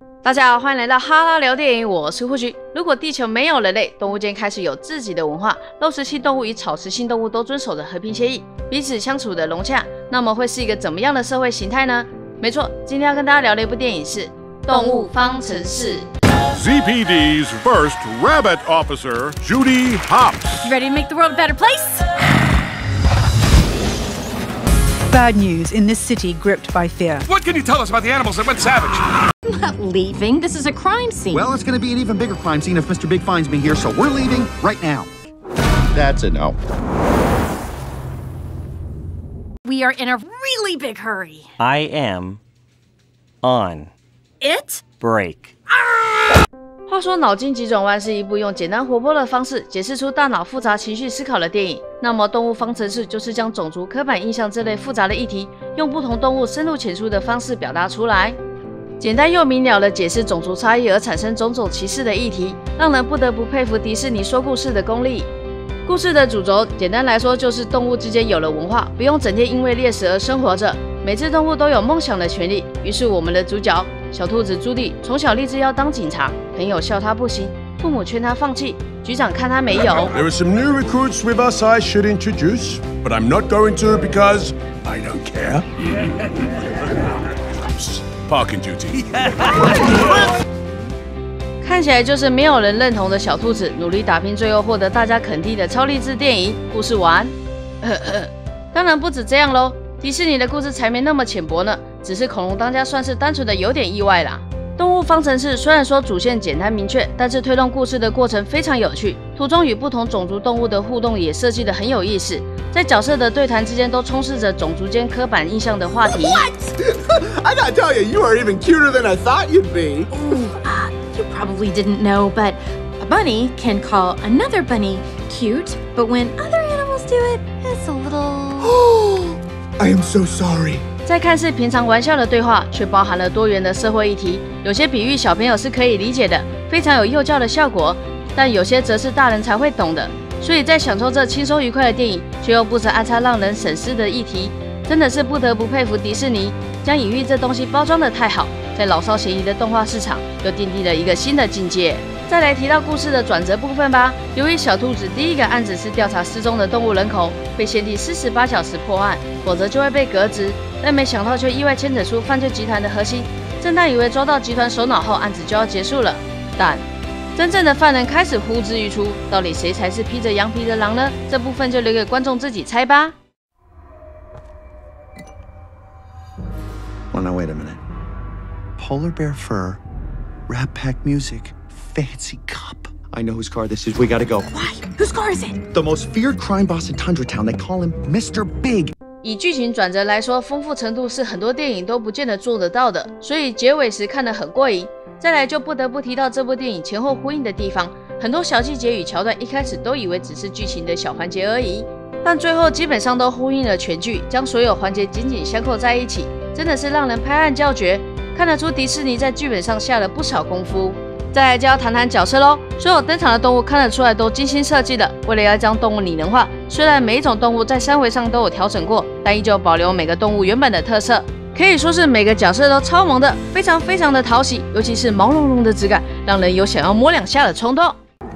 大家好，欢迎来到哈拉聊电影，我是胡须。如果地球没有人类，动物间开始有自己的文化，肉食性动物与草食性动物都遵守着和平协议，彼此相处的融洽，那么会是一个怎么样的社会形态呢？没错，今天要跟大家聊的一部电影是《动物方程式》。 ZPD's first rabbit officer, Judy Hopps. You ready to make the world a better place? Bad news in this city gripped by fear. What can you tell us about the animals that went savage? I'm not leaving. This is a crime scene. Well, it's going to be an even bigger crime scene if Mr. Big finds me here, so we're leaving right now. That's a no. We are in a really big hurry. I am on It? break. 话说，《脑筋急转弯》是一部用简单活泼的方式解释出大脑复杂情绪思考的电影。那么，《动物方程式》就是将种族、刻板印象这类复杂的议题，用不同动物深入浅出的方式表达出来，简单又明了的解释种族差异而产生种种歧视的议题，让人不得不佩服迪士尼说故事的功力。故事的主轴，简单来说就是动物之间有了文化，不用整天因为猎食而生活着。每只动物都有梦想的权利。于是，我们的主角小兔子朱棣从小立志要当警察，朋友笑他不行，父母劝他放弃，局长看他没有。 There are some new recruits with us I should introduce, but I'm not going to because I don't care. Parking duty. 看起来就是没有人认同的小兔子，努力打拼，最后获得大家肯定的超励志电影。故事完。当然不止这样喽，迪士尼的故事才没那么浅薄呢。只是恐龙当家算是单纯的有点意外啦。动物方程式虽然说主线简单明确，但是推动故事的过程非常有趣，途中与不同种族动物的互动也设计得很有意思，在角色的对谈之间都充斥着种族间刻板印象的话题。 I gotta tell you, you are even cuter than I thought you'd be. You probably didn't know, but a bunny can call another bunny cute, but when other animals do it, it's a little... I am so sorry. 在看似平常玩笑的对话，却包含了多元的社会议题。有些比喻小朋友是可以理解的，非常有幼教的效果；但有些则是大人才会懂的。所以在享受这轻松愉快的电影，却又不时安插让人审视的议题，真的是不得不佩服迪士尼，将隐喻这东西包装得太好，在老少咸宜的动画市场又奠定了一个新的境界。再来提到故事的转折部分吧。由于小兔子第一个案子是调查失踪的动物人口，被限定48小时破案，否则就会被革职。但没想到却意外牵扯出犯罪集团的核心。正当以为抓到集团首脑后，案子就要结束了，但真正的犯人开始呼之欲出。到底谁才是披着羊皮的狼呢？这部分就留给观众自己猜吧。 Well, now wait a minute. Polar bear fur, Rat Pack music, fancy cup. I know whose car this is. We gotta go. Why? Whose car is it? The most feared crime boss in Tundra Town. They call him Mr. Big. 以剧情转折来说，丰富程度是很多电影都不见得做得到的，所以结尾时看得很过瘾。再来就不得不提到这部电影前后呼应的地方，很多小细节与桥段一开始都以为只是剧情的小环节而已，但最后基本上都呼应了全剧，将所有环节紧紧相扣在一起，真的是让人拍案叫绝。看得出迪士尼在剧本上下了不少功夫。再来就要谈谈角色咯，所有登场的动物看得出来都精心设计的，为了要将动物拟人化，虽然每一种动物在三维上都有调整过，但依旧保留每个动物原本的特色。可以说是每个角色都超萌的，非常的讨喜，尤其是毛茸茸的质感，让人有想要摸两下的冲动。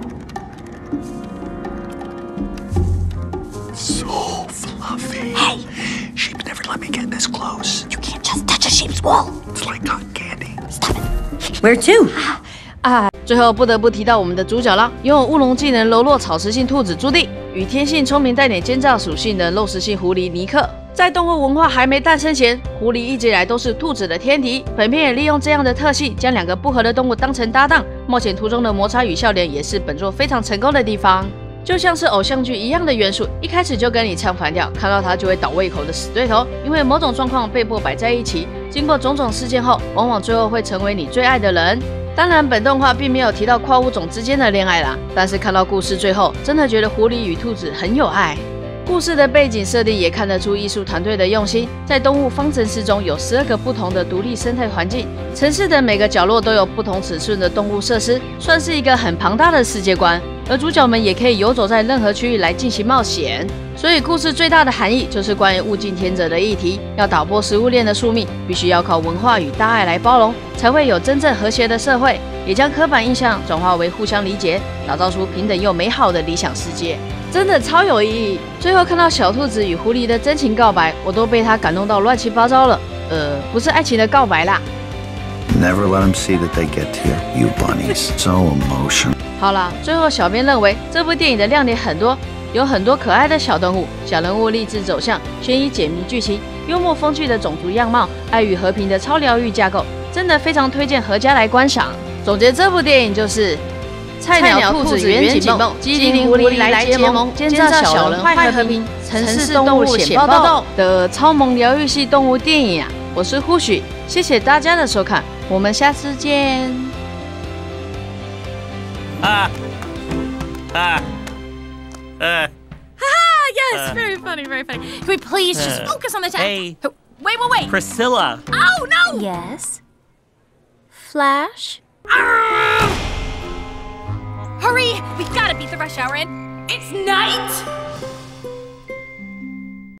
So fluffy. Hey! Sheep never let me get this close. You can't just touch a sheep's wool. It's like cotton candy. Stop it. Where to? 最后不得不提到我们的主角啦，拥有乌龙技能柔弱草食性兔子朱棣，与天性聪明带点奸诈属性的肉食性狐狸尼克。在动物文化还没诞生前，狐狸一直以来都是兔子的天敌。本片也利用这样的特性，将两个不合的动物当成搭档，冒险途中的摩擦与笑脸也是本作非常成功的地方。就像是偶像剧一样的元素，一开始就跟你唱反调，看到他就会倒胃口的死对头，因为某种状况被迫摆在一起，经过种种事件后，往往最后会成为你最爱的人。当然，本动画并没有提到跨物种之间的恋爱啦，但是看到故事最后，真的觉得狐狸与兔子很有爱。故事的背景设定也看得出艺术团队的用心，在动物方程式中有12个不同的独立生态环境，城市的每个角落都有不同尺寸的动物设施，算是一个很庞大的世界观。 而主角们也可以游走在任何区域来进行冒险。所以故事最大的含义就是关于物竞天择的议题，要打破食物链的宿命，必须要靠文化与大爱来包容，才会有真正和谐的社会，也将刻板印象转化为互相理解，打造出平等又美好的理想世界。真的超有意义。最后看到小兔子与狐狸的真情告白，我都被他感动到乱七八糟了。不是爱情的告白啦。 Never let them see that they get to you, you bunnies. So emotional. 好啦，最后小编认为这部电影的亮点很多，有很多可爱的小动物、小人物励志走向、悬疑解谜剧情、幽默风趣的种族样貌、爱与和平的超疗愈架构，真的非常推荐阖家来观赏。总结这部电影就是：菜鸟兔子圆景梦，机灵狐狸来结盟，奸诈小人坏和平，城市动物显暴动的超萌疗愈系动物电影啊！我是呼许，谢谢大家的收看，我们下次见。 Yes, very funny, very funny. Can we please just focus on the chat? Hey. Wait. Priscilla. Oh, no! Yes? Flash? Hurry! We've got to beat the rush hour in. It's night!